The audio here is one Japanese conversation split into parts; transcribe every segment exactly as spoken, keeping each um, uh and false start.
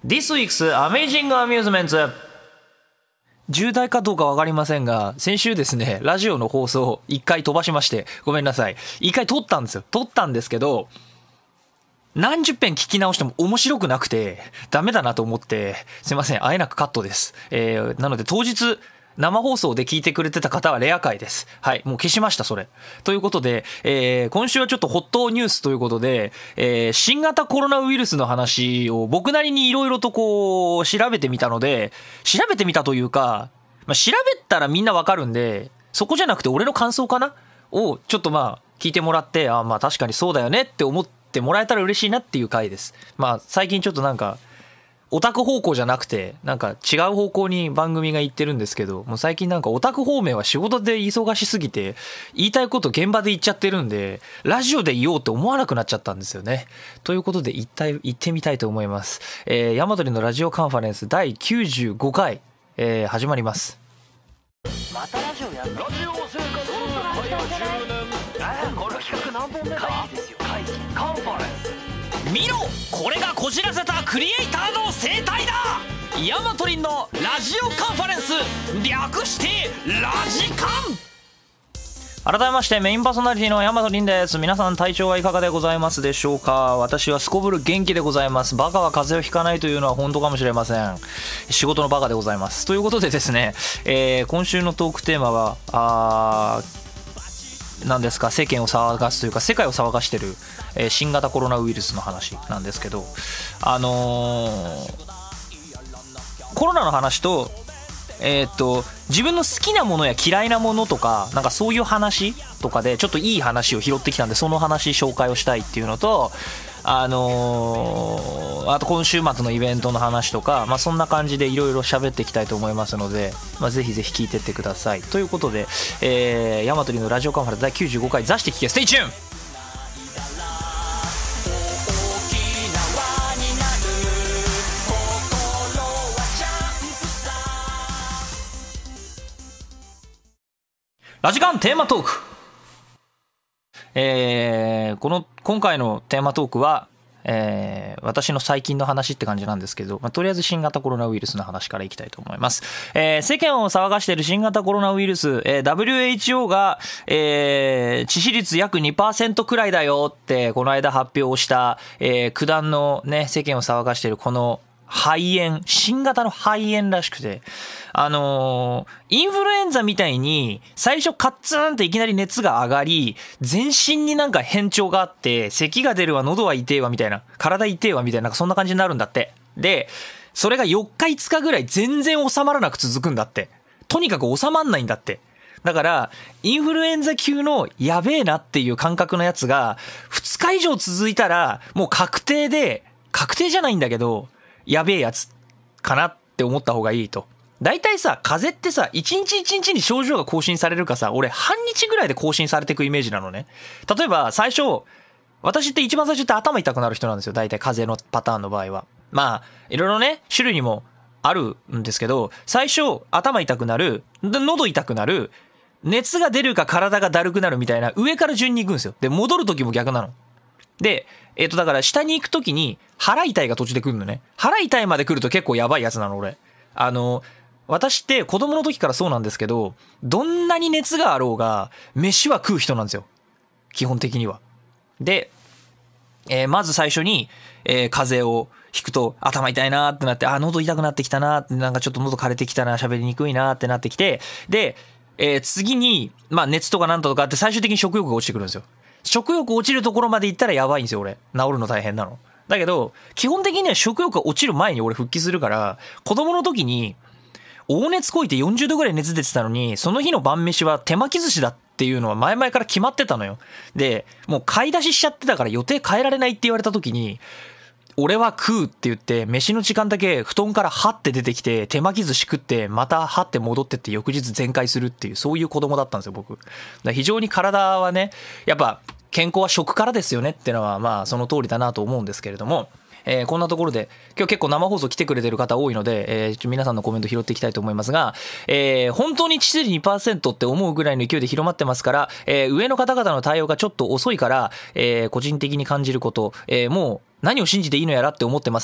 This week's Amazing Amusements。重大かどうか分かりませんが、先週ですね、ラジオの放送を一回飛ばしまして、ごめんなさい。一回撮ったんですよ。撮ったんですけど、何十遍聞き直しても面白くなくて、ダメだなと思って、すいません、あえなくカットです。えー、なので当日、生放送で聞いてくれてた方はレア回です。はい。もう消しました、それ。ということで、えー、今週はちょっとホットニュースということで、えー、新型コロナウイルスの話を僕なりにいろいろとこう、調べてみたので、調べてみたというか、まあ、調べたらみんなわかるんで、そこじゃなくて俺の感想かなを、ちょっとまあ、聞いてもらって、あ、まあ確かにそうだよねって思ってもらえたら嬉しいなっていう回です。まあ、最近ちょっとなんか、オタク方向じゃなくて、なんか違う方向に番組が行ってるんですけど、もう最近なんかオタク方面は仕事で忙しすぎて、言いたいこと現場で言っちゃってるんで、ラジオで言おうって思わなくなっちゃったんですよね。ということで一体行ってみたいと思います。えー、ヤマトリのラジオカンファレンスだいきゅうじゅうごかい、えー、始まります。 またラジオやるの？ラジオ生活のじゅうねん。えー、この企画何本目か？いいですよ。会議カンファレンス。 見ろ、これがこじらせたクリエイターの生態だ。ヤマトリンのラジオカンファレンス、略してラジカン。改めましてメインパーソナリティのヤマトリンです。皆さん体調はいかがでございますでしょうか。私はすこぶる元気でございます。バカは風邪をひかないというのは本当かもしれません。仕事のバカでございます。ということでですね、えー、今週のトークテーマはあーなんですか、世間を騒がすというか世界を騒がしてる、えー、新型コロナウイルスの話なんですけど、あのー、コロナの話とえー、っと自分の好きなものや嫌いなものとかなんかそういう話とかでちょっといい話を拾ってきたんで、その話紹介をしたいっていうのと、あのー、あと今週末のイベントの話とか、まあ、そんな感じでいろいろ喋っていきたいと思いますので、まあ、ぜひぜひ聞いてってください。ということで、えー、ヤマトリのラジオカンファレンスだいきゅうじゅうごかい、座して聞け、ステイチューン。ラジカンテーマトーク。えー、この今回のテーマトークは、えー、私の最近の話って感じなんですけど、まあ、とりあえず新型コロナウイルスの話からいきたいと思います。えー、世間を騒がしている新型コロナウイルス、えー、ダブリューエイチオー が、えー、致死率約 にパーセント くらいだよってこの間発表した、えー、九段のね、世間を騒がしているこの肺炎、新型の肺炎らしくて、あのー、インフルエンザみたいに最初カッツンっていきなり熱が上がり、全身になんか変調があって、咳が出るわ、喉は痛えわみたいな、体痛えわみたいな、そんな感じになるんだって。で、それがよっかいつかぐらい全然収まらなく続くんだって。とにかく収まんないんだって。だから、インフルエンザ級のやべえなっていう感覚のやつが、ふつか以上続いたら、もう確定で、確定じゃないんだけど、やべえやつかなって思った方がいいと。大体さ、風邪ってさ、一日一日に症状が更新されるかさ、俺半日ぐらいで更新されていくイメージなのね。例えば最初、私って一番最初って頭痛くなる人なんですよ。大体風邪のパターンの場合は。まあ、いろいろね、種類にもあるんですけど、最初、頭痛くなる、喉痛くなる、熱が出るか体がだるくなるみたいな、上から順に行くんですよ。で、戻る時も逆なの。で、えっと、だから下に行くときに腹痛いが途中で来るのね。腹痛いまで来ると結構やばいやつなの、俺。あの、私って子供の時からそうなんですけど、どんなに熱があろうが、飯は食う人なんですよ。基本的には。で、えー、まず最初に、えー、風邪をひくと頭痛いなーってなって、あ、喉痛くなってきたなーって、なんかちょっと喉枯れてきたな、喋りにくいなーってなってきて、で、えー、次に、まあ熱とかなんとかあって最終的に食欲が落ちてくるんですよ。食欲落ちるところまで行ったらやばいんですよ、俺。治るの大変なの。だけど、基本的には食欲が落ちる前に俺復帰するから、子供の時に、大熱こいてよんじゅうどぐらい熱出てたのに、その日の晩飯は手巻き寿司だっていうのは前々から決まってたのよ。で、もう買い出ししちゃってたから予定変えられないって言われた時に、俺は食うって言って、飯の時間だけ布団からハッて出てきて、手巻き寿司食って、またハッて戻ってって翌日全開するっていう、そういう子供だったんですよ、僕。だから非常に体はね、やっぱ健康は食からですよねっていうのは、まあその通りだなと思うんですけれども、えー、こんなところで今日結構生放送来てくれてる方多いので、えー、皆さんのコメント拾っていきたいと思いますが、えー、本当に致死率 にパーセント って思うぐらいの勢いで広まってますから、えー、上の方々の対応がちょっと遅いから、えー、個人的に感じること、えー、もう何を信じていいのやらって思ってますね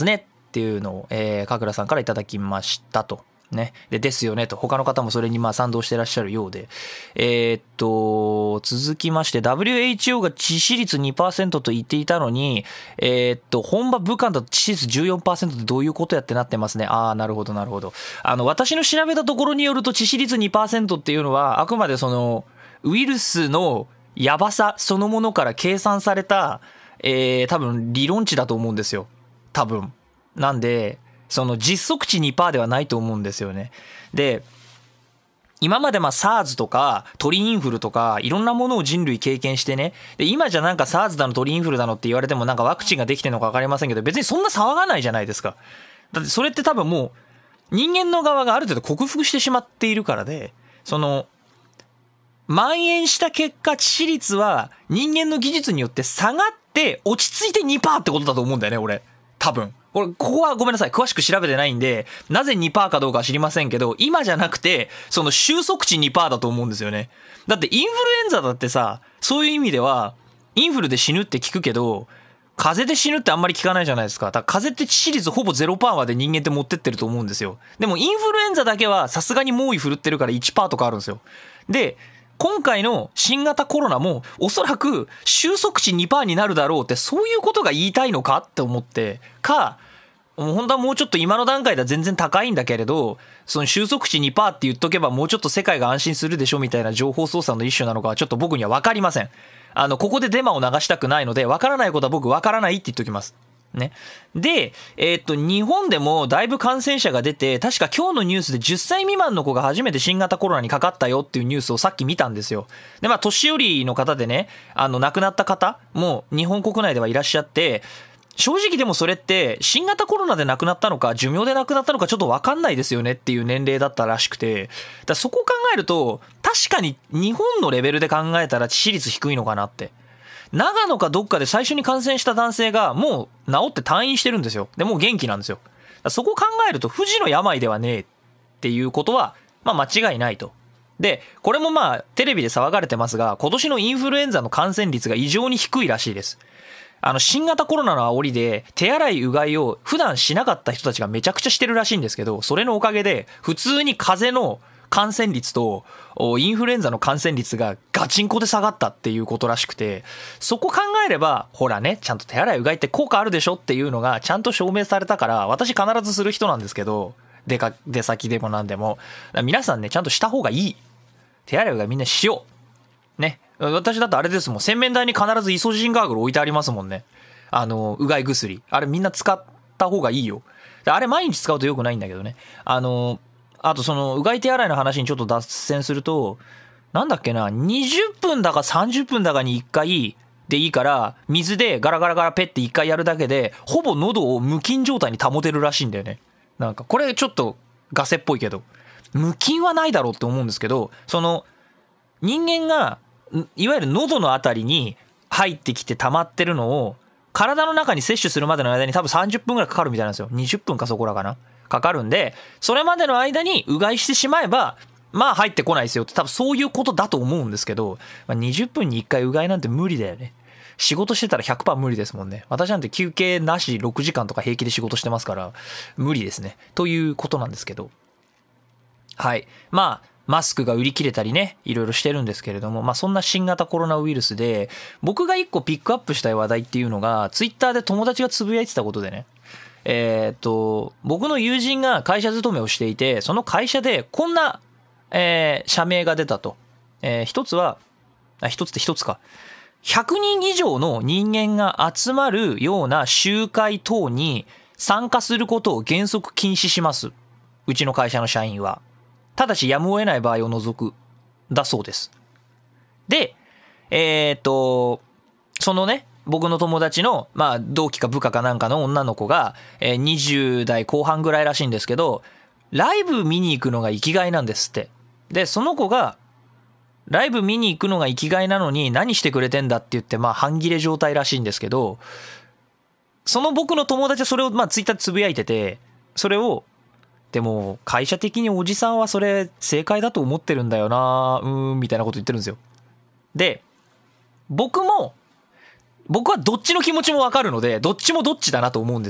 っていうのを、えー、かくらさんからいただきましたと。ね。で、ですよねと。他の方もそれにまあ賛同してらっしゃるようで。えー、っと、続きまして、ダブリューエイチオー が致死率 にパーセント と言っていたのに、えー、っと、本場武漢だと致死率 じゅうよんパーセント ってどういうことやってなってますね。ああ、なるほど、なるほど。あの、私の調べたところによると致死率 にパーセント っていうのは、あくまでその、ウイルスのやばさそのものから計算された、えー、多分理論値だと思うんですよ。多分。なんで、その実測値 にパーセント ではないと思うんですよね。で、今までまあ SARS とか鳥インフルとかいろんなものを人類経験してね。で、今じゃなんか SARS だの鳥インフルだのって言われてもなんかワクチンができてるのか分かりませんけど、別にそんな騒がないじゃないですか。だってそれって多分もう人間の側がある程度克服してしまっているからで、その、蔓延した結果致死率は人間の技術によって下がって落ち着いて にパーセント ってことだと思うんだよね、俺。多分。これ、ここはごめんなさい。詳しく調べてないんで、なぜ にパーセント かどうかは知りませんけど、今じゃなくて、その収束値 にパーセント だと思うんですよね。だってインフルエンザだってさ、そういう意味では、インフルで死ぬって聞くけど、風邪で死ぬってあんまり聞かないじゃないですか。だから風邪って致死率ほぼ ゼロパーセント まで人間って持ってってると思うんですよ。でもインフルエンザだけはさすがに猛威振るってるから いちパーセント とかあるんですよ。で、今回の新型コロナもおそらく収束値 にパーセント になるだろうって、そういうことが言いたいのかって思ってか、もう本当はもうちょっと今の段階では全然高いんだけれど、その収束値 にパーセント って言っとけばもうちょっと世界が安心するでしょみたいな情報操作の一種なのかはちょっと僕には分かりません。あの、ここでデマを流したくないので、分からないことは僕分からないって言っておきます。ね。で、えーっと、日本でもだいぶ感染者が出て、確か今日のニュースでじゅっさい未満の子が初めて新型コロナにかかったよっていうニュースをさっき見たんですよ。で、まあ、年寄りの方でね、あの、亡くなった方も日本国内ではいらっしゃって、正直でもそれって新型コロナで亡くなったのか寿命で亡くなったのかちょっと分かんないですよねっていう年齢だったらしくて、だからそこを考えると確かに日本のレベルで考えたら致死率低いのかなって。長野かどっかで最初に感染した男性がもう治って退院してるんですよ。でもう元気なんですよ。だからそこを考えると不治の病ではねえっていうことはまあ間違いないと。でこれもまあテレビで騒がれてますが、今年のインフルエンザの感染率が異常に低いらしいです。あの新型コロナの煽りで手洗いうがいを普段しなかった人たちがめちゃくちゃしてるらしいんですけど、それのおかげで普通に風邪の感染率とインフルエンザの感染率がガチンコで下がったっていうことらしくて、そこ考えればほらね、ちゃんと手洗いうがいって効果あるでしょっていうのがちゃんと証明されたから、私必ずする人なんですけど、出か出先でも何でも皆さんね、ちゃんとした方がいい。手洗いうがいみんなしようね。私だとあれですもん、洗面台に必ずイソジンガーグル置いてありますもんね。あのうがい薬、あれみんな使った方がいいよ。あれ毎日使うと良くないんだけどね。あのあとそのうがい手洗いの話にちょっと脱線すると、なんだっけな、にじゅっぷんだかさんじゅっぷんだかにいっかいでいいから水でガラガラガラペッていっかいやるだけでほぼ喉を無菌状態に保てるらしいんだよね。なんかこれちょっとガセっぽいけど、無菌はないだろうって思うんですけど、その人間がいわゆる喉のあたりに入ってきて溜まってるのを体の中に摂取するまでの間に多分さんじゅっぷんぐらいかかるみたいなんですよ。にじゅっぷんかそこらかな、かかるんで、それまでの間にうがいしてしまえばまあ入ってこないですよって、多分そういうことだと思うんですけど、まあ、にじゅっぷんにいっかいうがいなんて無理だよね。仕事してたら ひゃくパーセント 無理ですもんね。私なんて休憩なしろくじかんとか平気で仕事してますから無理ですねということなんですけど、はい、まあマスクが売り切れたりね、いろいろしてるんですけれども、まあそんな新型コロナウイルスで僕が一個ピックアップしたい話題っていうのが、ツイッターで友達がつぶやいてたことでね、えっと僕の友人が会社勤めをしていて、その会社でこんな、えー、社名が出たと。えー、一つはあ一つって一つかひゃくにん以上の人間が集まるような集会等に参加することを原則禁止します、うちの会社の社員は。ただしやむを得ない場合を除くだそうです。で、えー、っとそのね、僕の友達のまあ同期か部下かなんかの女の子が、えー、にじゅう代後半ぐらいらしいんですけど、ライブ見に行くのが生きがいなんですって。でその子がライブ見に行くのが生きがいなのに何してくれてんだって言って、まあ半切れ状態らしいんですけど、その僕の友達はそれをまあツイッターでつぶやいてて、それをでも会社的におじさんはそれ正解だと思ってるんだよな、うーんみたいなこと言ってるんですよ。で僕も僕はどっちの気持ちも分かるので、どっちもどっちだなと思うんですよ。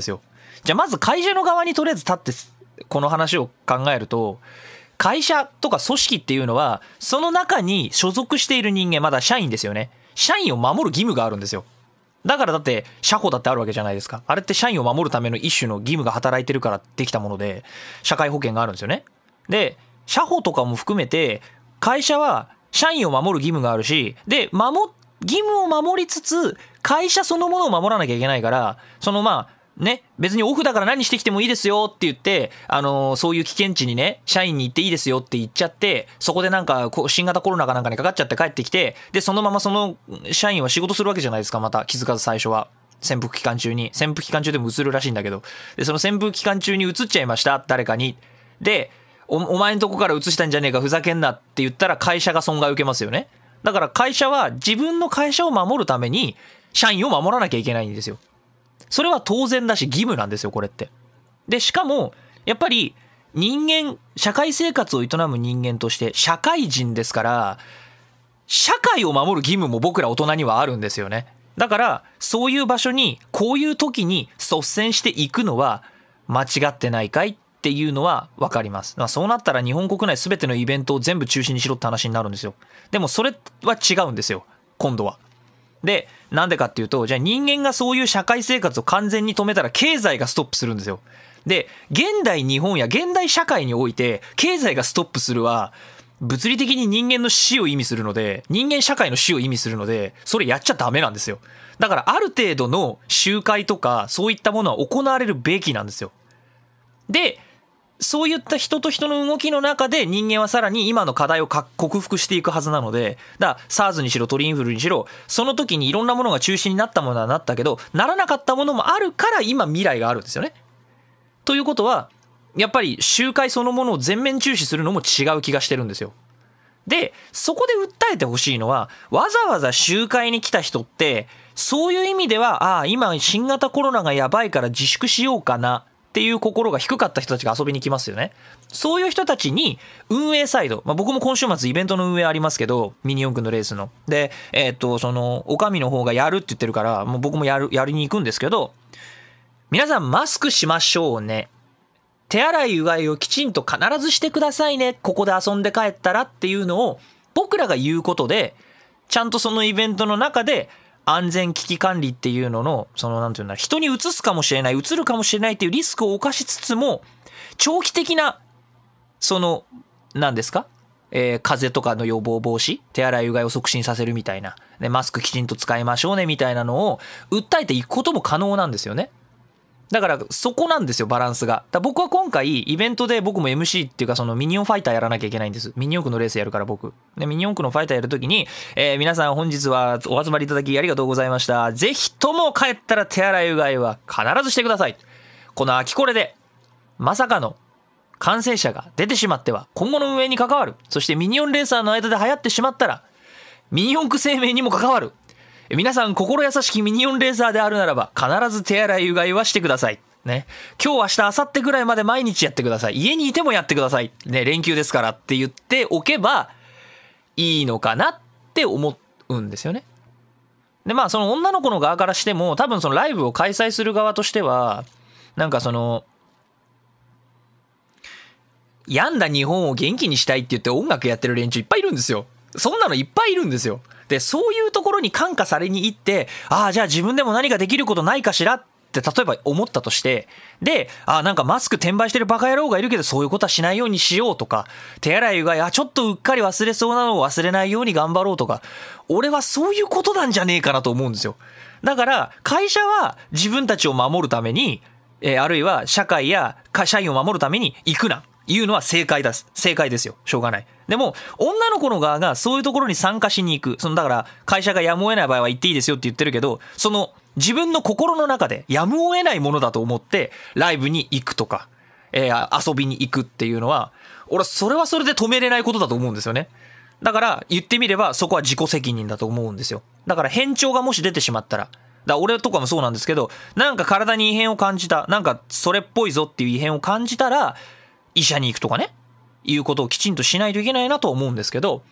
じゃあまず会社の側にとりあえず立ってこの話を考えると、会社とか組織っていうのはその中に所属している人間、まだ社員ですよね。社員を守る義務があるんですよ。だからだって社保だってあるわけじゃないですか。あれって社員を守るための一種の義務が働いてるからできたもので、社会保険があるんですよね。で社保とかも含めて会社は社員を守る義務があるし、で守義務を守りつつ会社そのものを守らなきゃいけないから、そのまあね、別にオフだから何してきてもいいですよって言って、あのー、そういう危険地にね、社員に行っていいですよって言っちゃって、そこでなんか新型コロナかなんかにかかっちゃって帰ってきて、でそのままその社員は仕事するわけじゃないですか。また気づかず最初は潜伏期間中に、潜伏期間中でも移るらしいんだけど、でその潜伏期間中に移っちゃいました、誰かに。で お, お前んとこから移したんじゃねえか、ふざけんなって言ったら会社が損害を受けますよね。だから会社は自分の会社を守るために社員を守らなきゃいけないんですよ。それは当然だし義務なんですよ、これって。でしかもやっぱり人間、社会生活を営む人間として社会人ですから、社会を守る義務も僕ら大人にはあるんですよね。だからそういう場所にこういう時に率先していくのは間違ってないかいっていうのは分かります。まあ、そうなったら日本国内全てのイベントを全部中止にしろって話になるんですよ。でもそれは違うんですよ、今度は。でなんでかっていうと、じゃあ人間がそういう社会生活を完全に止めたら経済がストップするんですよ。で現代日本や現代社会において経済がストップするは物理的に人間の死を意味するので、人間社会の死を意味するので、それやっちゃダメなんですよ。だからある程度の集会とかそういったものは行われるべきなんですよ。でそういった人と人の動きの中で人間はさらに今の課題を克服していくはずなので、だから SARS にしろ鳥インフルにしろ、その時にいろんなものが中止になったものはなったけど、ならなかったものもあるから今未来があるんですよね。ということはやっぱり集会そのものを全面中止するのも違う気がしてるんですよ。でそこで訴えてほしいのは、わざわざ集会に来た人ってそういう意味では、ああ今新型コロナがやばいから自粛しようかなっていう心が低かった人たちが遊びに来ますよね。そういう人たちに運営サイド、まあ、僕も今週末イベントの運営ありますけど、ミニ四駆のレースので、えー、っとそのお上の方がやるって言ってるから、もう僕もやるやりに行くんですけど、皆さんマスクしましょうね、手洗いうがいをきちんと必ずしてくださいね、ここで遊んで帰ったらっていうのを僕らが言うことで、ちゃんとそのイベントの中で安全危機管理っていうのの、そのなんていうんだ、人にうつすかもしれない、うつるかもしれないっていうリスクを冒しつつも、長期的なその何ですか、えー、風邪とかの予防防止、手洗いうがいを促進させるみたいな、でマスクきちんと使いましょうねみたいなのを訴えていくことも可能なんですよね。だからそこなんですよ、バランスが。だ僕は今回イベントで僕も エムシー っていうか、そのミニオンファイターやらなきゃいけないんです。ミニ四駆のレースやるから僕で、ミニ四駆のファイターやるときに、えー、皆さん本日はお集まりいただきありがとうございました。ぜひとも帰ったら手洗いうがいは必ずしてください。この秋これでまさかの感染者が出てしまっては今後の運営に関わる、そしてミニ四レーサーの間で流行ってしまったらミニ四駆生命にも関わる。皆さん心優しきミニ四レーサーであるならば必ず手洗いうがいはしてくださいね。今日明日明後日ぐらいまで毎日やってください。家にいてもやってくださいね、連休ですからって言っておけばいいのかなって思うんですよね。でまあその女の子の側からしても、多分そのライブを開催する側としては、なんかその病んだ日本を元気にしたいって言って音楽やってる連中いっぱいいるんですよ。そんなのいっぱいいるんですよ。でそういうところに感化されに行って、ああじゃあ自分でも何かできることないかしらって例えば思ったとして、でああなんかマスク転売してるバカ野郎がいるけどそういうことはしないようにしようとか、手洗いうがいあちょっとうっかり忘れそうなのを忘れないように頑張ろうとか、俺はそういうことなんじゃねえかなと思うんですよ。だから会社は自分たちを守るために、えー、あるいは社会や社員を守るために行くないうのは正解です。正解ですよ。しょうがない。でも女の子の側がそういうところに参加しに行く、そのだから会社がやむを得ない場合は行っていいですよって言ってるけど、その自分の心の中でやむを得ないものだと思ってライブに行くとか、えー、遊びに行くっていうのは、俺はそれはそれで止めれないことだと思うんですよね。だから言ってみればそこは自己責任だと思うんですよ。だから変調がもし出てしまったら、だから俺とかもそうなんですけど、なんか体に異変を感じた、なんかそれっぽいぞっていう異変を感じたら医者に行くとかね、いうことをきちんとしないといけないなと思うんですけど、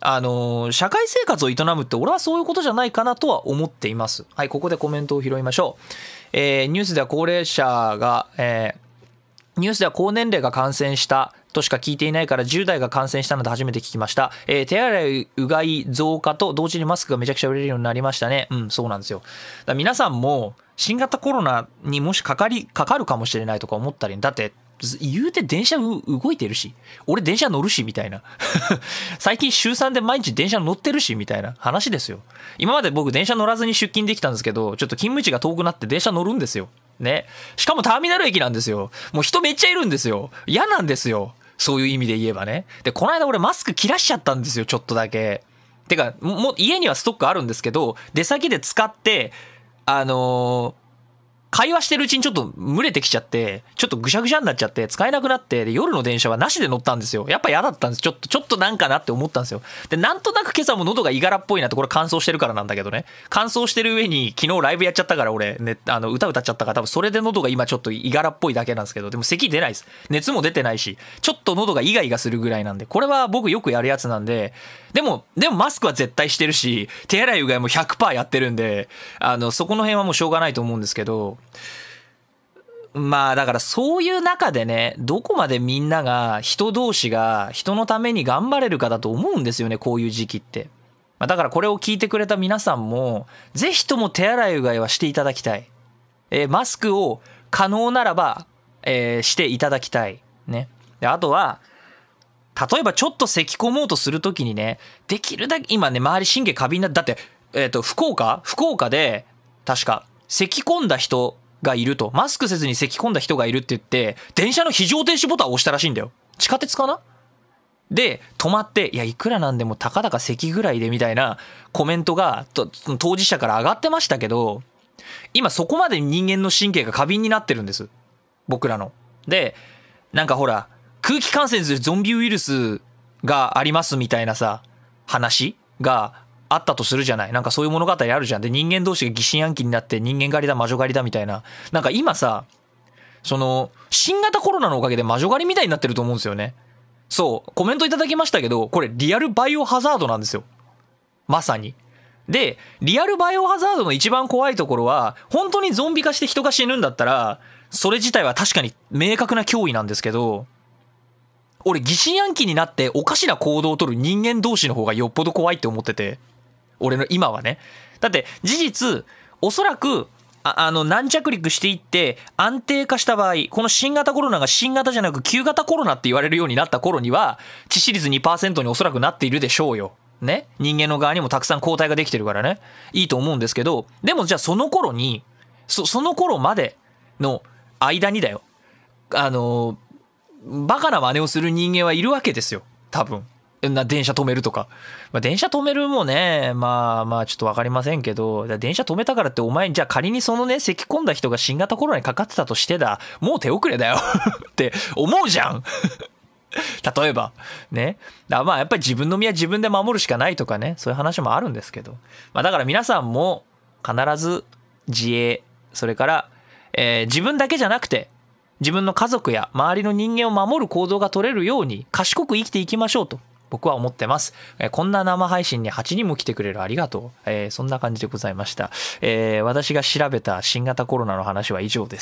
あの社会生活を営むって俺はそういうことじゃないかなとは思っています。はい、ここでコメントを拾いましょう。えー、ニュースでは高齢者が、えー、ニュースでは高年齢が感染したとしか聞いていないからじゅう代が感染したので初めて聞きました。えー、手洗いうがい増加と同時にマスクがめちゃくちゃ売れるようになりましたね。うん、そうなんですよ。だから皆さんも新型コロナにもしかかりかかるかもしれないとか思ったり、だって言うて電車動いてるし、俺電車乗るしみたいな最近週さんで毎日電車乗ってるしみたいな話ですよ。今まで僕電車乗らずに出勤できたんですけど、ちょっと勤務地が遠くなって電車乗るんですよね。しかもターミナル駅なんですよ。もう人めっちゃいるんですよ。嫌なんですよ、そういう意味で言えばね。でこの間俺マスク切らしちゃったんですよ、ちょっとだけ。てかもう家にはストックあるんですけど、出先で使ってあのー会話してるうちにちょっと蒸れてきちゃって、ちょっとぐしゃぐしゃになっちゃって使えなくなって、で夜の電車はなしで乗ったんですよ。やっぱ嫌だったんです。ちょっとちょっとなんかなって思ったんですよ。でなんとなく今朝も喉がいがらっぽいなって、これ乾燥してるからなんだけどね。乾燥してる上に昨日ライブやっちゃったから俺ね、あの歌歌っちゃったから、多分それで喉が今ちょっといがらっぽいだけなんですけど、でも咳出ないです。熱も出てないし、ちょっと喉がイガイガするぐらいなんで、これは僕よくやるやつなんで。でもでもマスクは絶対してるし、手洗いうがいも ひゃくパーセント やってるんで、あのそこの辺はもうしょうがないと思うんですけど。まあだからそういう中でね、どこまでみんなが人同士が人のために頑張れるかだと思うんですよね、こういう時期って。まあ、だからこれを聞いてくれた皆さんもぜひとも手洗いうがいはしていただきたい。えー、マスクを可能ならば、えー、していただきたいね。であとは例えばちょっと咳込もうとするときにね、できるだけ今ね周り神経過敏な、だってえっと福岡福岡で確か咳込んだ人がいると、マスクせずに咳込んだ人がいるって言って電車の非常停止ボタンを押したらしいんだよ。地下鉄かなで止まって、いやいくらなんでもたかだか咳ぐらいでみたいなコメントが当事者から上がってましたけど、今そこまで人間の神経が過敏になってるんです、僕らの。でなんかほら空気感染するゾンビウイルスがありますみたいなさ話があったとするじゃない。なんかそういう物語あるじゃん。で人間同士が疑心暗鬼になって人間狩りだ魔女狩りだみたいな、なんか今さその新型コロナのおかげで魔女狩りみたいになってると思うんですよね。そうコメントいただきましたけど、これリアルバイオハザードなんですよ、まさに。でリアルバイオハザードの一番怖いところは、本当にゾンビ化して人が死ぬんだったらそれ自体は確かに明確な脅威なんですけど、俺疑心暗鬼になっておかしな行動を取る人間同士の方がよっぽど怖いって思ってて、俺の今はね。だって事実おそらく あ, あの軟着陸していって安定化した場合、この新型コロナが新型じゃなく旧型コロナって言われるようになった頃には致死率 にパーセント におそらくなっているでしょうよね。人間の側にもたくさん抗体ができてるからね、いいと思うんですけど、でもじゃあその頃に そ, その頃までの間にだよ、あのバカな真似をする人間はいるわけですよ多分。な電車止めるとか、まあ、電車止めるもね、まあまあちょっと分かりませんけど、電車止めたからってお前じゃあ仮にそのね咳込んだ人が新型コロナにかかってたとしてだ、もう手遅れだよって思うじゃん例えばね。だからまあやっぱり自分の身は自分で守るしかないとかね、そういう話もあるんですけど、まあだから皆さんも必ず自衛、それから、えー、自分だけじゃなくて自分の家族や周りの人間を守る行動が取れるように賢く生きていきましょうと僕は思ってます。えー、こんな生配信にはちにんも来てくれるありがとう。えー、そんな感じでございました。えー、私が調べた新型コロナの話は以上です。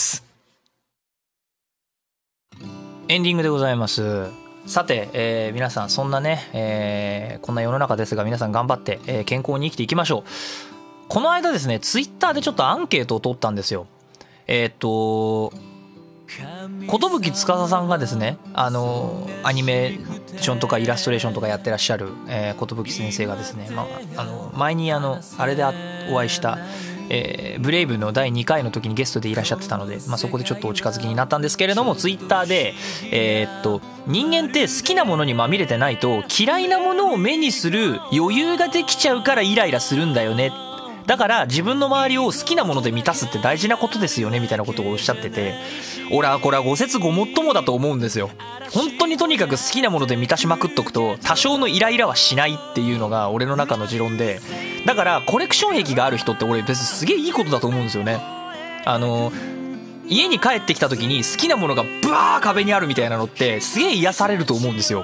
エンディングでございます。さて、えー、皆さんそんなね、えー、こんな世の中ですが皆さん頑張って、えー、健康に生きていきましょう。この間ですねツイッターでちょっとアンケートを取ったんですよ。えー、っと寿司さんがですね、あのアニメーションとかイラストレーションとかやってらっしゃる、えー、寿先生がですね、まあ、あの前にあのあれでお会いした、えー、ブレイブのだいにかいの時にゲストでいらっしゃってたので、まあ、そこでちょっとお近づきになったんですけれども、ツイッターで、えー、っと人間って好きなものにまみれてないと嫌いなものを目にする余裕ができちゃうからイライラするんだよね、だから自分の周りを好きなもので満たすって大事なことですよねみたいなことをおっしゃってて、俺はこれはご説ごもっともだと思うんですよ。本当にとにかく好きなもので満たしまくっとくと多少のイライラはしないっていうのが俺の中の持論で、だからコレクション癖がある人って俺別にすげえいいことだと思うんですよね。あの家に帰ってきた時に好きなものがブワー壁にあるみたいなのってすげえ癒されると思うんですよ。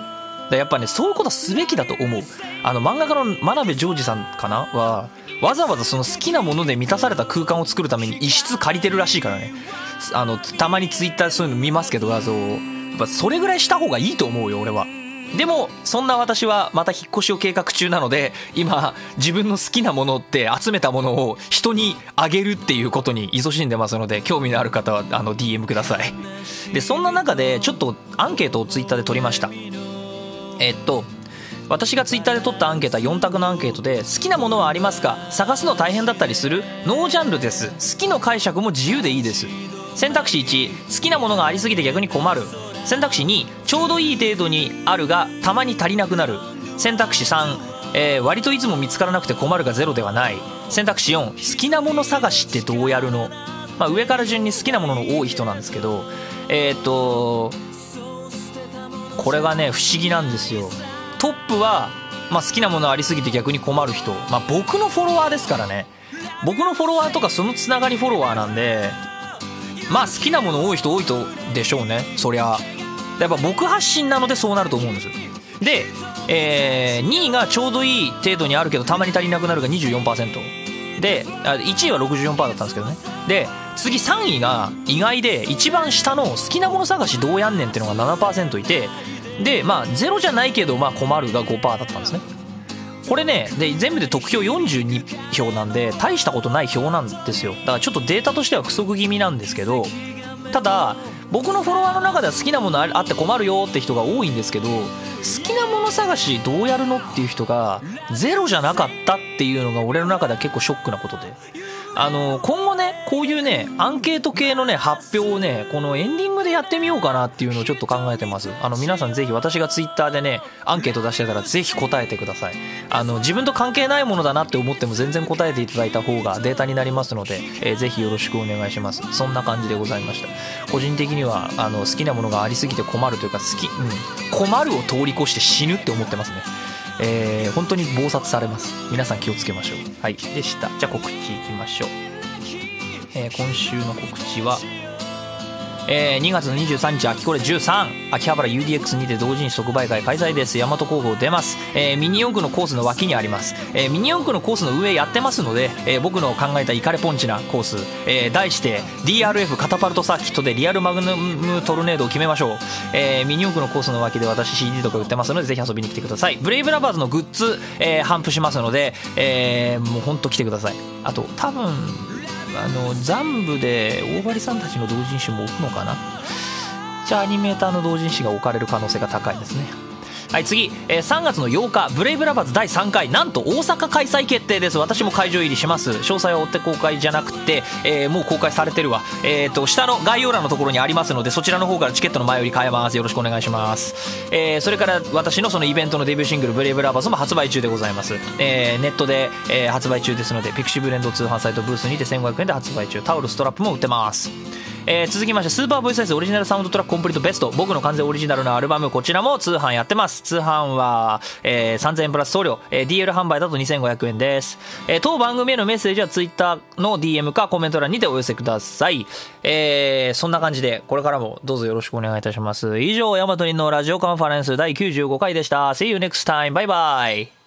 でやっぱねそういうことすべきだと思う。あの漫画家の真鍋ジョージさんかなはわざわざその好きなもので満たされた空間を作るために一室借りてるらしいからね。あのたまにツイッターそういうの見ますけど画像をやっぱそれぐらいした方がいいと思うよ俺は。でもそんな私はまた引っ越しを計画中なので今自分の好きなものって集めたものを人にあげるっていうことに勤しんでますので興味のある方はあの ディーエム ください。でそんな中でちょっとアンケートをツイッターで取りました。えっと私がツイッターで取ったアンケートはよん択のアンケートで好きなものはありますか、探すの大変だったりする、ノージャンルです、好きの解釈も自由でいいです。選択肢いち好きなものがありすぎて逆に困る。選択肢にちょうどいい程度にあるがたまに足りなくなる。選択肢さん、えー、割といつも見つからなくて困るがゼロではない。選択肢よん好きなもの探しってどうやるの。まあ、上から順に好きなものの多い人なんですけどえー、っとこれがね不思議なんですよ。トップは、まあ、好きなものありすぎて逆に困る人、まあ、僕のフォロワーですからね。僕のフォロワーとかそのつながりフォロワーなんでまあ好きなもの多い人多いとでしょうね。そりゃやっぱ僕発信なのでそうなると思うんですよ。で、えー、にいがちょうどいい程度にあるけどたまに足りなくなるが にじゅうよんパーセント でいちいは ろくじゅうよんパーセント だったんですけどね。で次さんいが意外で一番下の好きなもの探しどうやんねんっていうのが ななパーセント いてでまあゼロじゃないけどまあ困るが ごパーセント だったんですね。これねで全部で得票よんじゅうに票なんで大したことない票なんですよ。だからちょっとデータとしては不足気味なんですけどただ僕のフォロワーの中では好きなものあって困るよって人が多いんですけど好きなもの探しどうやるのっていう人がゼロじゃなかったっていうのが俺の中では結構ショックなことであの今後ねこういうねアンケート系のね発表をねこのエンディングでやってみようかなっていうのをちょっと考えてます。あの皆さんぜひ私がツイッターでねアンケート出してたらぜひ答えてください。あの自分と関係ないものだなって思っても全然答えていただいた方がデータになりますので、えー、ぜひよろしくお願いします。そんな感じでございました。個人的にはあの好きなものがありすぎて困るというか好き、うん、困るを通り越して死ぬって思ってますね。えー、本当に忙殺されます。皆さん気をつけましょう。はいでした。じゃあ告知いきましょう。えー、今週の告知は、えー、にがつのにじゅうさんにち秋これじゅうさん秋葉原 ユーディーエックスに て同人誌即売会開催です。大和工房出ます、えー、ミニ四駆のコースの脇にあります、えー、ミニ四駆のコースの運営やってますので、えー、僕の考えたイカレポンチなコース、えー、題して ディーアールエフ カタパルトサーキットでリアルマグナムトルネードを決めましょう、えー、ミニ四駆のコースの脇で私 シーディー とか売ってますのでぜひ遊びに来てください。ブレイブラバーズのグッズ、えー、頒布しますので、えー、もうほんと来てください。あと多分あのザンブで大張さんたちの同人誌も置くのかな。じゃあアニメーターの同人誌が置かれる可能性が高いですね。はい次、えー、さんがつのようかブレイブラバーズだいさんかいなんと大阪開催決定です。私も会場入りします。詳細は追って公開じゃなくて、えー、もう公開されてるわ。えーと下の概要欄のところにありますのでそちらの方からチケットの前売り買えます。よろしくお願いします。えー、それから私のそのイベントのデビューシングルブレイブラバーズも発売中でございます。えー、ネットで、えー、発売中ですのでピクシブレンド通販サイトブースにてせんごひゃくえんで発売中。タオルストラップも売ってます。えー、続きましてスーパーボイスアイスオリジナルサウンドトラックコンプリートベスト僕の完全オリジナルのアルバムこちらも通販やってます。通販は、えー、さんぜんえんプラス送料、えー、ディーエル 販売だとにせんごひゃくえんです。えー、当番組へのメッセージはツイッターの ディーエム かコメント欄にてお寄せください。えー、そんな感じでこれからもどうぞよろしくお願いいたします。以上ヤマトリンのラジオカンファレンスだいきゅうじゅうごかいでした。 See you next time. バイバイ。